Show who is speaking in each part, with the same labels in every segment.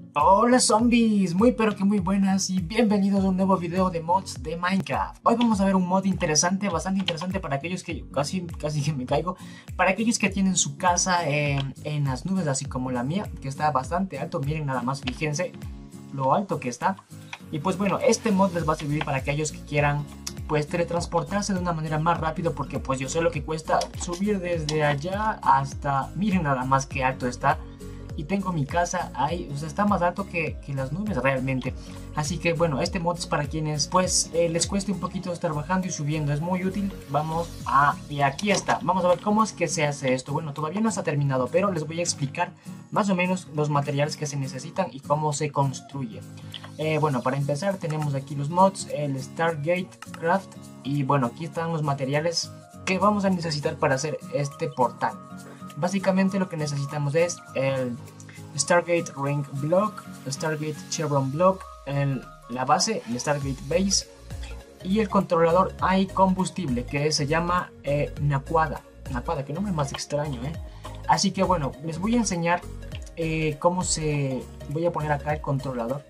Speaker 1: Hola zombies, muy pero que muy buenas y bienvenidos a un nuevo video de mods de Minecraft. Hoy vamos a ver un mod interesante, bastante interesante para aquellos que, casi que me caigo, para aquellos que tienen su casa en las nubes, así como la mía, que está bastante alto. Miren nada más, fíjense lo alto que está. Y pues bueno, este mod les va a servir para aquellos que quieran pues teletransportarse de una manera más rápido, porque pues yo sé lo que cuesta subir desde allá hasta, miren nada más que alto está. Y tengo mi casa ahí, o sea, está más alto que las nubes realmente. Así que bueno, este mod es para quienes pues les cueste un poquito estar bajando y subiendo, es muy útil. Y aquí está, vamos a ver cómo es que se hace esto. Bueno, todavía no está terminado, pero les voy a explicar más o menos los materiales que se necesitan y cómo se construye. Bueno, para empezar tenemos aquí los mods, el Stargate Craft, y bueno, aquí están los materiales que vamos a necesitar para hacer este portal. Básicamente lo que necesitamos es el Stargate Ring Block, el Stargate Chevron Block, la base, el Stargate Base y el controlador hay combustible que se llama Naquada. Naquada, qué nombre más extraño, ¿eh? Así que bueno, les voy a enseñar cómo se... Voy a poner acá el controlador.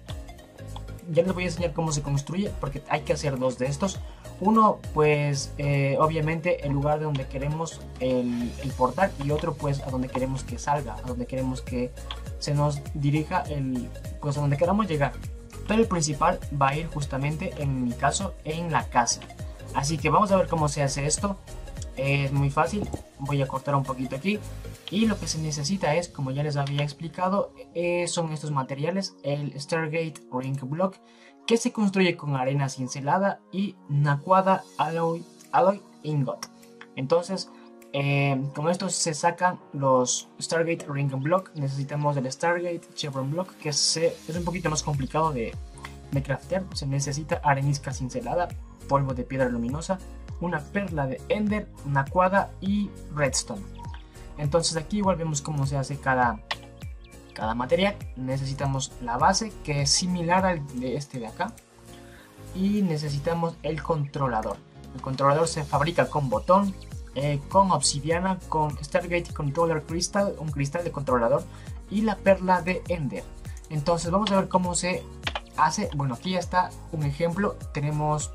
Speaker 1: Ya les voy a enseñar cómo se construye, porque hay que hacer dos de estos. Uno, pues, obviamente el lugar de donde queremos el portal, y otro, pues, a donde queremos que salga, a donde queremos que se nos dirija, pues, a donde queramos llegar. Pero el principal va a ir justamente, en mi caso, en la casa. Así que vamos a ver cómo se hace esto. Es muy fácil, voy a cortar un poquito aquí. Y lo que se necesita es, como ya les había explicado, son estos materiales, el Stargate Ring Block, que se construye con arena cincelada y Naquada Alloy Ingot. Entonces, con esto se sacan los Stargate Ring Block. Necesitamos el Stargate Chevron Block, que es un poquito más complicado de craftear. Se necesita arenisca cincelada, polvo de piedra luminosa, una perla de Ender, Naquada y Redstone. Entonces aquí igual vemos cómo se hace cada material. Necesitamos la base, que es similar al de este de acá, y necesitamos el controlador. El controlador se fabrica con botón, con obsidiana, con Stargate Controller Crystal, un cristal de controlador, y la perla de Ender. Entonces vamos a ver cómo se hace. Bueno, aquí ya está un ejemplo. Tenemos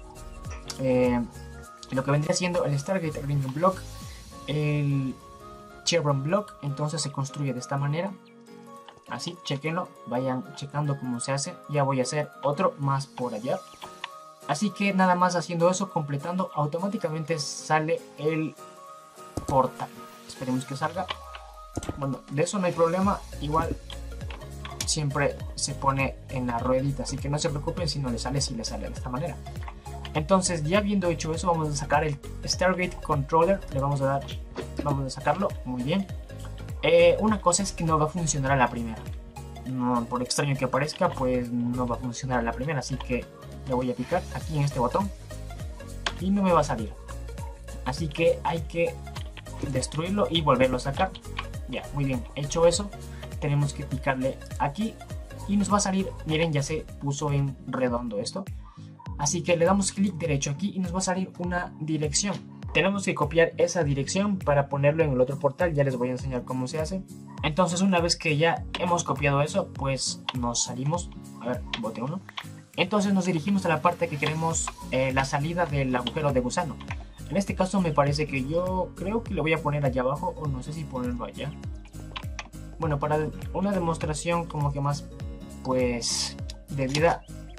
Speaker 1: lo que vendría siendo el Stargate Ring Block, el Chevron Block. Entonces se construye de esta manera. Así, chequenlo, vayan checando cómo se hace. Ya voy a hacer otro más por allá. Así que nada más haciendo eso, completando, automáticamente sale el portal. Esperemos que salga. Bueno, de eso no hay problema. Igual siempre se pone en la ruedita, así que no se preocupen si no le sale, si le sale de esta manera. Entonces, ya habiendo hecho eso, vamos a sacar el Stargate Controller. Vamos a sacarlo, muy bien. Una cosa es que no va a funcionar a la primera. No, por extraño que parezca, pues no va a funcionar a la primera. Así que le voy a picar aquí en este botón y no me va a salir. Así que hay que destruirlo y volverlo a sacar. Ya, muy bien, hecho eso, tenemos que picarle aquí y nos va a salir. Miren, ya se puso en redondo esto. Así que le damos clic derecho aquí y nos va a salir una dirección. Tenemos que copiar esa dirección para ponerlo en el otro portal. Ya les voy a enseñar cómo se hace. Entonces, una vez que ya hemos copiado eso, pues nos salimos. A ver, bote uno. Entonces nos dirigimos a la parte que queremos, la salida del agujero de gusano. En este caso me parece que yo creo que lo voy a poner allá abajo, o no sé si ponerlo allá. Bueno, para una demostración como que más pues de vida,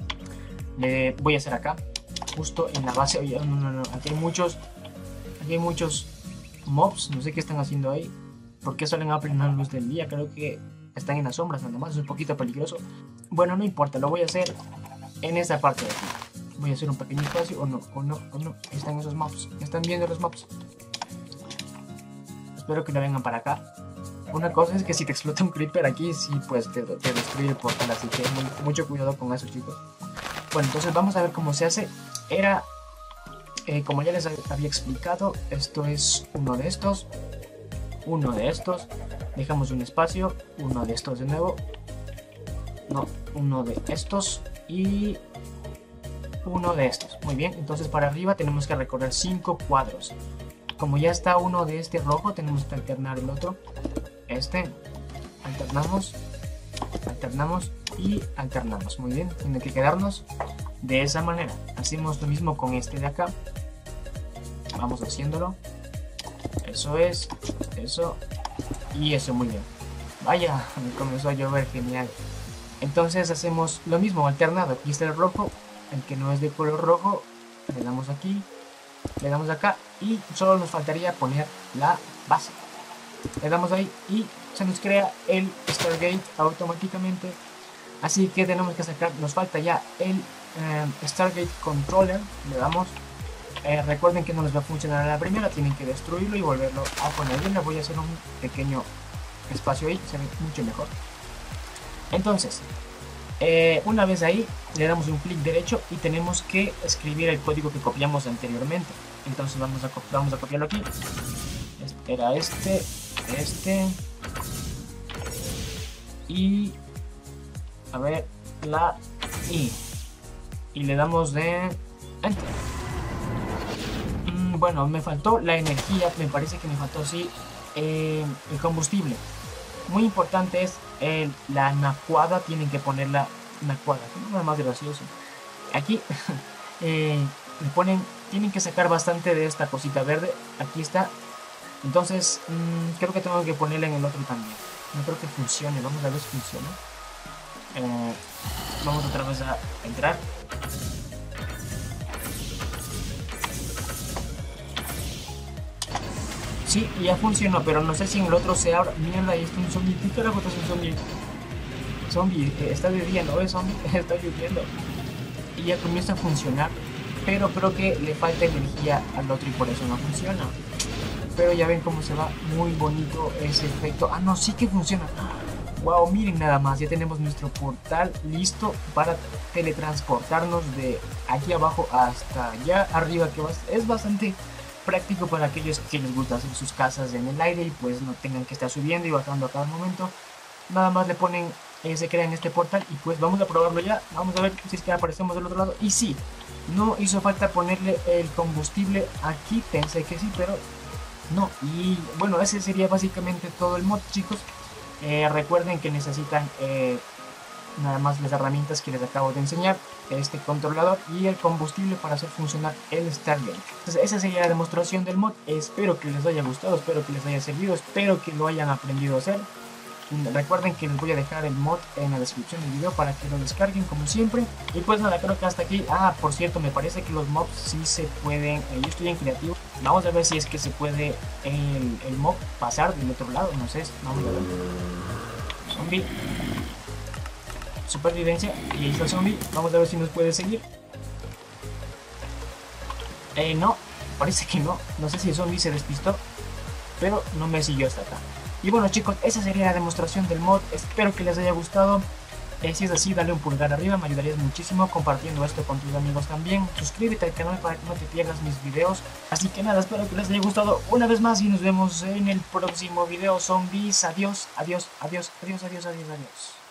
Speaker 1: le voy a hacer acá, justo en la base. Oye, no, aquí hay muchos mobs, no sé qué están haciendo ahí, porque salen a plena luz del día. Creo que están en las sombras nada más, es un poquito peligroso. Bueno, no importa, lo voy a hacer en esta parte de aquí. Voy a hacer un pequeño espacio, o no, están esos mobs, están viendo los mobs. Espero que no vengan para acá. Una cosa es que si te explota un creeper aquí, sí, pues te destruye el portal, así que mucho cuidado con eso, chicos. Bueno, entonces vamos a ver cómo se hace. Como ya les había explicado, esto es uno de estos, dejamos un espacio, uno de estos de nuevo, no, uno de estos y uno de estos. Muy bien, entonces para arriba tenemos que recorrer 5 cuadros. Como ya está uno de este rojo, tenemos que alternar el otro. Alternamos, alternamos y alternamos. Muy bien, tiene que quedarnos de esa manera. Hacemos lo mismo con este de acá. Vamos haciéndolo. Eso es, eso y eso, muy bien. Vaya, me comenzó a llover, genial. Entonces hacemos lo mismo, alternado. Aquí está el rojo, el que no es de color rojo, le damos aquí, le damos acá y solo nos faltaría poner la base. Le damos ahí y se nos crea el Stargate automáticamente. Así que tenemos que sacar, nos falta ya el Stargate Controller. Le damos. Recuerden que no les va a funcionar a la primera, tienen que destruirlo y volverlo a poner. Yo le voy a hacer un pequeño espacio ahí, se ve mucho mejor. Entonces, una vez ahí, le damos un clic derecho y tenemos que escribir el código que copiamos anteriormente. Entonces vamos a copiarlo aquí. Era este y a ver, la I, y le damos de Enter. Bueno, me faltó la energía, me parece que me faltó sí el combustible. Muy importante es la nacuada, tienen que poner la nacuada, nada más gracioso. Aquí le ponen, tienen que sacar bastante de esta cosita verde, aquí está. Entonces creo que tengo que ponerla en el otro también. No creo que funcione, vamos a ver si funciona. Vamos otra vez a entrar. Sí, ya funcionó, pero no sé si en el otro se abra. Mierda, ahí está un zombie. ¿Qué carajo es un zombie? Zombie, está de día, ¿no ves, zombie? Está lloviendo. Y ya comienza a funcionar, pero creo que le falta energía al otro y por eso no funciona. Pero ya ven cómo se va muy bonito ese efecto. Ah, no, sí que funciona. Wow, miren nada más, ya tenemos nuestro portal listo para teletransportarnos de aquí abajo hasta allá arriba, que es bastante práctico para aquellos que les gusta hacer sus casas en el aire y pues no tengan que estar subiendo y bajando a cada momento. Nada más le ponen, se crean este portal y pues vamos a probarlo ya. Vamos a ver si es que aparecemos del otro lado. Y sí, no hizo falta ponerle el combustible aquí, pensé que sí, pero no. Y bueno, ese sería básicamente todo el mod, chicos. Recuerden que necesitan nada más las herramientas que les acabo de enseñar, este controlador y el combustible para hacer funcionar el Stargate. Entonces esa sería la demostración del mod. Espero que les haya gustado, espero que les haya servido, espero que lo hayan aprendido a hacer. Recuerden que les voy a dejar el mod en la descripción del video para que lo descarguen como siempre. Y pues nada, creo que hasta aquí. Ah, por cierto, me parece que los mobs sí se pueden, yo estoy en creativo, vamos a ver si es que se puede el mob pasar del otro lado, no sé, vamos a ver. Zombie, supervivencia, y ahí está el zombie, vamos a ver si nos puede seguir. No, parece que no, no sé si el zombie se despistó, pero no me siguió hasta acá. Y bueno, chicos, esa sería la demostración del mod, espero que les haya gustado. Si es así, dale un pulgar arriba, me ayudarías muchísimo compartiendo esto con tus amigos también. Suscríbete al canal para que no te pierdas mis videos. Así que nada, espero que les haya gustado una vez más y nos vemos en el próximo video, zombies. Adiós, adiós, adiós, adiós, adiós, adiós, adiós.